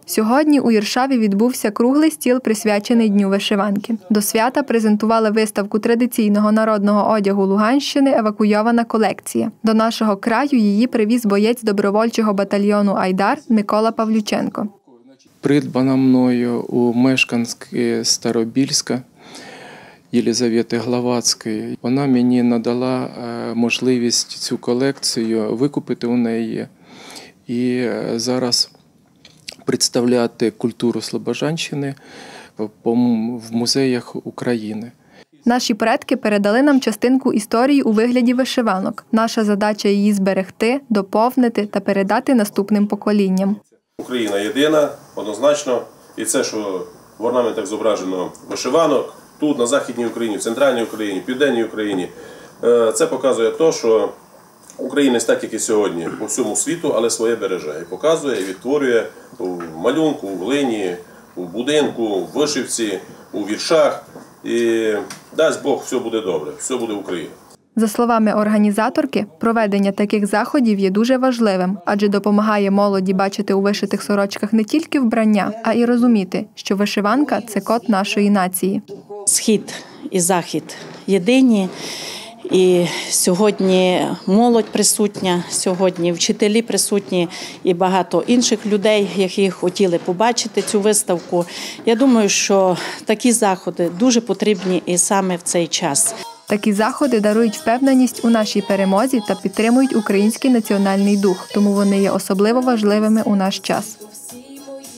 Сьогодні у Іршаві відбувся круглий стіл, присвячений Дню вишиванки. До свята презентували виставку традиційного народного одягу Луганщини «Евакуйована колекція». До нашого краю її привіз боєць добровольчого батальйону «Айдар» Микола Павлюченко. Придбана мною у мешканки Старобільська Єлизавети Главацької. Вона мені надала можливість цю колекцію викупити у неї і зараз представляти культуру Слобожанщини в музеях України. Наші предки передали нам частинку історії у вигляді вишиванок. Наша задача – її зберегти, доповнити та передати наступним поколінням. Україна єдина, однозначно. І це, що в орнаментах зображено вишиванок, тут, на Західній Україні, в Центральній Україні, в Південній Україні, це показує те, що українець, так як і сьогодні, по всьому світу, але своє береже. І показує, і відтворює у малюнку, у глині, у будинку, у вишивці, у віршах. І дасть Бог, все буде добре, все буде Україна. За словами організаторки, проведення таких заходів є дуже важливим, адже допомагає молоді бачити у вишитих сорочках не тільки вбрання, а й розуміти, що вишиванка – це код нашої нації. Схід і захід єдині. І сьогодні молодь присутня, сьогодні вчителі присутні і багато інших людей, які хотіли побачити цю виставку. Я думаю, що такі заходи дуже потрібні і саме в цей час. Такі заходи дарують впевненість у нашій перемозі та підтримують український національний дух, тому вони є особливо важливими у наш час.